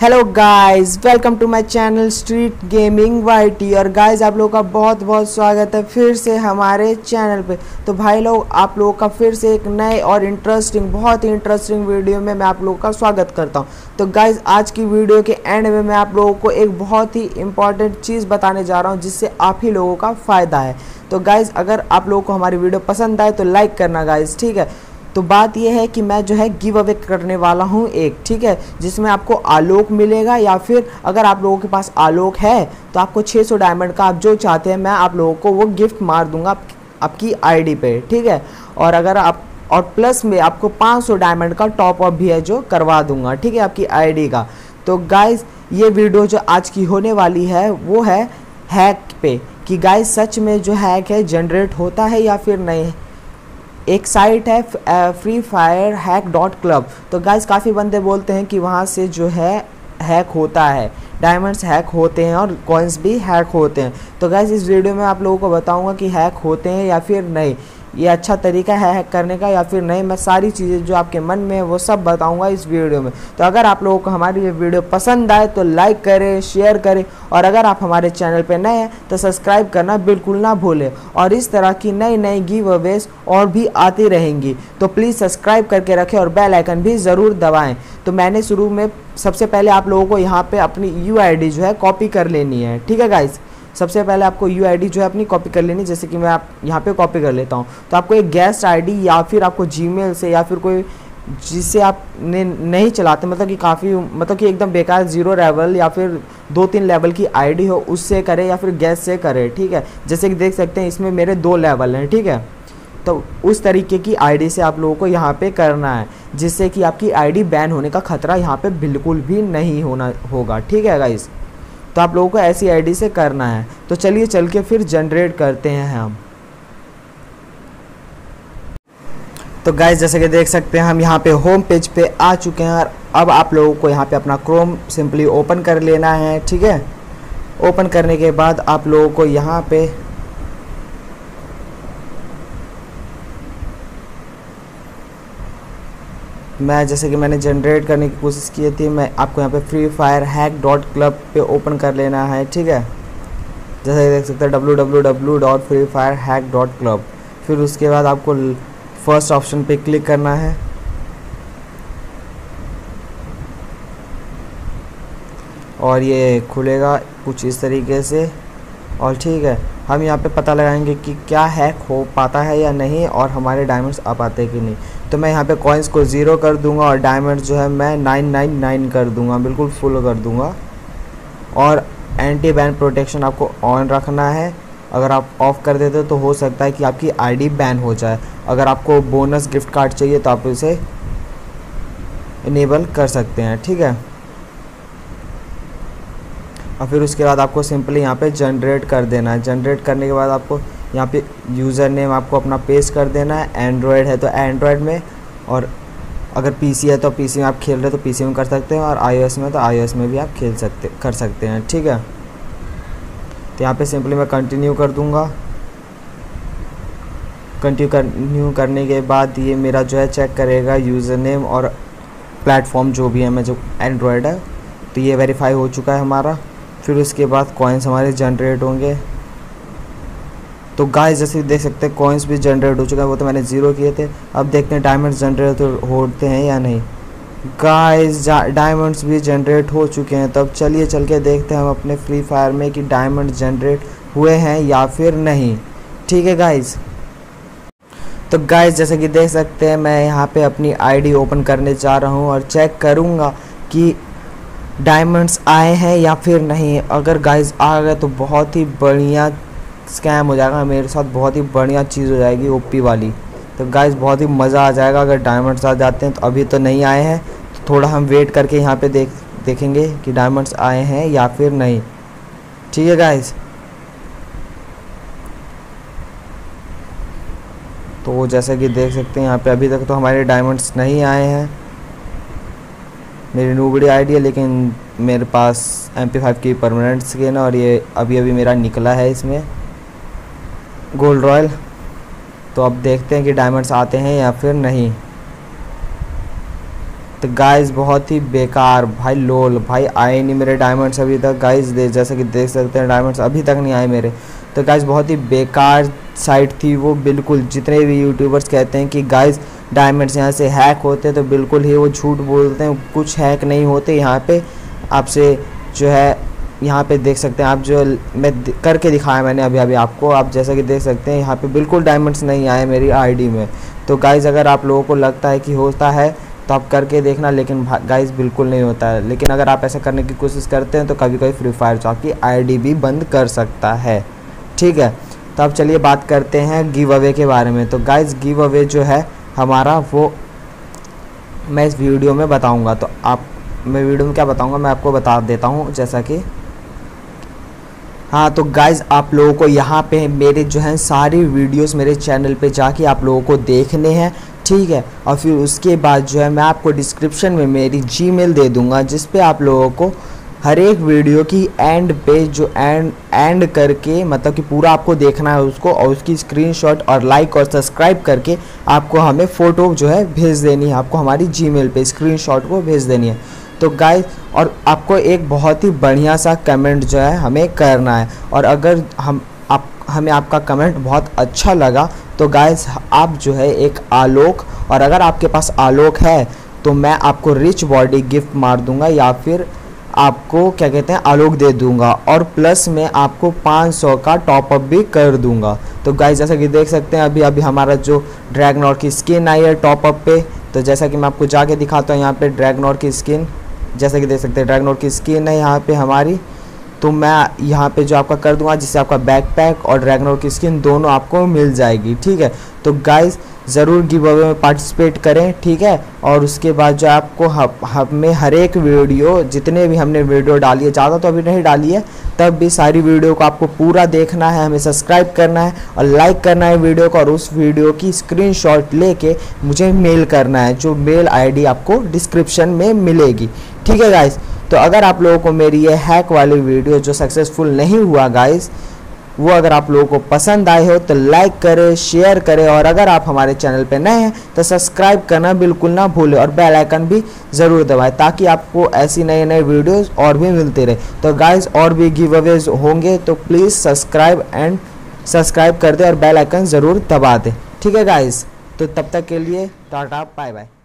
Hello guys, welcome to my channel street gaming YT. और guys आप लोगों का बहुत बहुत स्वागत है फिर से हमारे चैनल पे। तो भाई लोग, आप लोगों का फिर से एक नए और बहुत ही इंटरेस्टिंग वीडियो में मैं आप लोगों का स्वागत करता हूं। तो गाइस आज की वीडियो के एंड में मैं आप लोगों को एक बहुत ही इंपॉर्टेंट चीज़ बताने जा रहा हूँ जिससे आप ही लोगों का फ़ायदा है। तो गाइस अगर आप लोगों को हमारी वीडियो पसंद आए तो लाइक करना गाइस, ठीक है। तो बात यह है कि मैं जो है गिव अवे करने वाला हूँ एक, ठीक है, जिसमें आपको आलोक मिलेगा, या फिर अगर आप लोगों के पास आलोक है तो आपको 600 डायमंड का आप जो चाहते हैं मैं आप लोगों को वो गिफ्ट मार दूंगा आपकी आईडी पे, ठीक है। और अगर आप और प्लस में आपको 500 डायमंड का टॉप अप भी है जो करवा दूंगा, ठीक है, आपकी आईडी का। तो गाइस ये वीडियो जो आज की होने वाली है वो है हैक पे, कि गाइस सच में जो हैक है जनरेट होता है या फिर नहीं। एक साइट है free fire hack dot club. तो गाइस काफ़ी बंदे बोलते हैं कि वहाँ से जो है हैक होता है, डायमंड्स हैक होते हैं और कॉइन्स भी हैक होते हैं। तो गाइस इस वीडियो में आप लोगों को बताऊंगा कि हैक होते हैं या फिर नहीं, ये अच्छा तरीका है हैक करने का या फिर नहीं। मैं सारी चीज़ें जो आपके मन में है वो सब बताऊंगा इस वीडियो में। तो अगर आप लोगों को हमारी ये वीडियो पसंद आए तो लाइक करें, शेयर करें, और अगर आप हमारे चैनल पे नए हैं तो सब्सक्राइब करना बिल्कुल ना भूलें। और इस तरह की नई नई गिव अवेज और भी आती रहेंगी, तो प्लीज़ सब्सक्राइब करके रखें और बेल आइकन भी ज़रूर दबाएँ। तो मैंने शुरू में सबसे पहले आप लोगों को यहाँ पर अपनी UID जो है कॉपी कर लेनी है, ठीक है गाइस। सबसे पहले आपको UID जो है अपनी कॉपी कर लेनी, जैसे कि मैं आप यहाँ पे कॉपी कर लेता हूँ। तो आपको एक गेस्ट आईडी या फिर आपको जीमेल से या फिर कोई जिससे आप नहीं चलाते, मतलब कि काफ़ी मतलब कि एकदम बेकार 0 लेवल या फिर 2-3 लेवल की आईडी हो उससे करें या फिर गेस्ट से करें, ठीक है। जैसे कि देख सकते हैं इसमें मेरे 2 लेवल हैं, ठीक है। तो उस तरीके की आईडी से आप लोगों को यहाँ पे करना है, जिससे कि आपकी आईडी बैन होने का खतरा यहाँ पे बिल्कुल भी नहीं होगा, ठीक है गाइस। तो आप लोगों को ऐसी आईडी से करना है। तो चलिए चल के फिर जनरेट करते हैं हम। तो गाइस जैसे कि देख सकते हैं हम यहाँ पे होम पेज पे आ चुके हैं, और अब आप लोगों को यहाँ पे अपना क्रोम सिंपली ओपन कर लेना है, ठीक है। ओपन करने के बाद आप लोगों को यहाँ पे जैसे कि मैंने जनरेट करने की कोशिश की थी, मैं आपको यहाँ पे free fire hack dot club पे ओपन कर लेना है, ठीक है। जैसे देख सकते हैं www.freefirehack.club। फिर उसके बाद आपको फर्स्ट ऑप्शन पे क्लिक करना है, और ये खुलेगा कुछ इस तरीके से। और ठीक है, हम यहाँ पे पता लगाएंगे कि क्या हैक हो पाता है या नहीं, और हमारे डायमंड्स आ पाते हैं कि नहीं। तो मैं यहाँ पे कॉइन्स को 0 कर दूंगा और डायमंड्स जो है मैं 999 कर दूंगा, बिल्कुल फुल कर दूंगा। और एंटी बैन प्रोटेक्शन आपको ऑन रखना है। अगर आप ऑफ़ कर देते तो हो सकता है कि आपकी आईडी बैन हो जाए। अगर आपको बोनस गिफ्ट कार्ड चाहिए तो आप इसे इनेबल कर सकते हैं, ठीक है। और फिर उसके बाद आपको सिंपली यहाँ पे जनरेट कर देना है। जनरेट करने के बाद आपको यहाँ पे यूज़र नेम आपको अपना पेस्ट कर देना है। एंड्रॉयड है तो एंड्रॉयड में, और अगर पीसी है तो पीसी में आप खेल रहे हो तो पीसी में कर सकते हैं, और iOS में तो iOS में भी आप कर सकते हैं, ठीक है। तो यहाँ पे सिंपली मैं कंटिन्यू कर दूँगा। कंटिन्यू करने के बाद ये मेरा जो है चेक करेगा यूज़र नेम और प्लेटफॉर्म जो भी है, मैं जो एंड्रॉयड है, तो ये वेरीफाई हो चुका है हमारा। फिर उसके बाद कॉइन्स हमारे जनरेट होंगे। तो गाइस जैसे देख सकते हैं कॉइन्स भी जनरेट हो चुका है, वो तो मैंने 0 किए थे। अब देखते हैं डायमंड्स जनरेट होते हैं या नहीं। गाइस डायमंड्स भी जनरेट हो चुके हैं। तब चलिए चल के देखते हैं हम अपने फ्री फायर में कि डायमंड जनरेट हुए हैं या फिर नहीं, ठीक है गाइस। तो गाइस जैसे कि देख सकते हैं मैं यहाँ पे अपनी आईडी ओपन करने जा रहा हूँ और चेक करूँगा कि डायमंड्स आए हैं या फिर नहीं। अगर गाइस आ गए तो बहुत ही बढ़िया स्कैम हो जाएगा मेरे साथ, बहुत ही बढ़िया चीज़ हो जाएगी ओपी वाली। तो गाइस बहुत ही मज़ा आ जाएगा अगर डायमंड्स आ जाते हैं। तो अभी तो नहीं आए हैं, तो थोड़ा हम वेट करके यहाँ पे देखेंगे कि डायमंड्स आए हैं या फिर नहीं, ठीक है गाइस। तो जैसा कि देख सकते हैं यहाँ पे अभी तक तो हमारे डायमंड्स नहीं आए हैं। मेरी नूबड़ी आईडी है, लेकिन मेरे पास MP5 की परमानेंट स्किन है, और ये अभी मेरा निकला है इसमें गोल्ड रॉयल। तो अब देखते हैं कि डायमंड्स आते हैं या फिर नहीं। तो गाइस बहुत ही बेकार भाई, लोल भाई आए नहीं मेरे डायमंड्स अभी तक गाइस, जैसे कि देख सकते हैं डायमंड्स अभी तक नहीं आए मेरे। तो गाइस बहुत ही बेकार साइट थी वो बिल्कुल। जितने भी यूट्यूबर्स कहते हैं कि गाइस डायमंड्स यहाँ से हैक होते हैं, तो बिल्कुल ही वो झूठ बोलते हैं, कुछ हैक नहीं होते यहाँ पे। आपसे जो है यहाँ पे देख सकते हैं आप, जो मैं करके दिखाया मैंने अभी अभी आपको, आप जैसा कि देख सकते हैं यहाँ पे बिल्कुल डायमंड्स नहीं आए मेरी आईडी में। तो गाइस अगर आप लोगों को लगता है कि होता है तो आप करके देखना, लेकिन गाइस बिल्कुल नहीं होता है। लेकिन अगर आप ऐसा करने की कोशिश करते हैं तो कभी कभी फ्री फायर जो आपकी आईडी भी बंद कर सकता है, ठीक है। तो अब चलिए बात करते हैं गिव अवे के बारे में। तो गाइस गिव अवे जो है हमारा वो मैं इस वीडियो में बताऊंगा। तो मैं वीडियो में क्या बताऊंगा मैं आपको बता देता हूं, जैसा कि हाँ। तो गाइज़ आप लोगों को यहाँ पे मेरे जो हैं सारी वीडियोस मेरे चैनल पे जाके आप लोगों को देखने हैं, ठीक है। और फिर उसके बाद जो है मैं आपको डिस्क्रिप्शन में मेरी जीमेल दे दूँगा, जिस पे आप लोगों को हर एक वीडियो की एंड पे जो एंड करके मतलब कि पूरा आपको देखना है उसको, और उसकी स्क्रीनशॉट और लाइक और सब्सक्राइब करके आपको हमें फ़ोटो जो है भेज देनी है, आपको हमारी जीमेल पे स्क्रीनशॉट को भेज देनी है। तो गाइस और आपको एक बहुत ही बढ़िया सा कमेंट जो है हमें करना है, और अगर हमें आपका कमेंट बहुत अच्छा लगा तो गाइस आप जो है एक आलोक, और अगर आपके पास आलोक है तो मैं आपको रिच बॉडी गिफ्ट मार दूंगा, या फिर आपको क्या कहते हैं आलोक दे दूंगा, और प्लस में आपको 500 का टॉपअप भी कर दूंगा। तो गाइस जैसा कि देख सकते हैं अभी हमारा जो ड्रैगनॉर की स्किन आई है टॉपअप पे। तो जैसा कि मैं आपको जाके दिखाता हूँ यहाँ पे ड्रैगनॉर की स्किन, जैसा कि देख सकते हैं ड्रैगनॉर की स्किन है यहाँ पे हमारी। तो मैं यहाँ पे जो आपका कर दूंगा, जिससे आपका बैकपैक और ड्रैगनॉर की स्किन दोनों आपको मिल जाएगी, ठीक है। तो गाइस ज़रूर गिव अवे में पार्टिसिपेट करें, ठीक है। और उसके बाद जो आपको हमें हर एक वीडियो, जितने भी हमने वीडियो डाली है, ज़्यादा तो अभी नहीं डाली है, तब भी सारी वीडियो को आपको पूरा देखना है, हमें सब्सक्राइब करना है और लाइक करना है वीडियो को, और उस वीडियो की स्क्रीनशॉट लेके मुझे मेल करना है, जो मेल आईडी आपको डिस्क्रिप्शन में मिलेगी, ठीक है गाइस। तो अगर आप लोगों को मेरी ये हैक वाली वीडियो जो सक्सेसफुल नहीं हुआ गाइस, वो अगर आप लोगों को पसंद आए हो तो लाइक करें, शेयर करें, और अगर आप हमारे चैनल पे नए हैं तो सब्सक्राइब करना बिल्कुल ना भूलें, और बेल आइकन भी ज़रूर दबाएं, ताकि आपको ऐसी नए नए वीडियोस और भी मिलते रहे। तो गाइस और भी गिव अवेज होंगे तो प्लीज़ सब्सक्राइब कर दें और बेल आइकन ज़रूर दबा दें, ठीक है गाइस। तो तब तक के लिए टाटा बाय बाय।